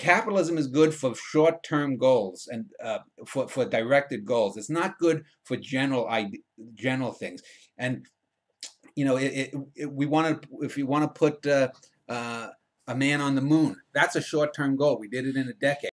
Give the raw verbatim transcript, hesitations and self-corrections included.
capitalism is good for short-term goals and uh, for for directed goals. It's not good for general ide general things. And you know, it, it, it, we want to if you want to put uh, uh, a man on the moon, that's a short-term goal. We did it in a decade.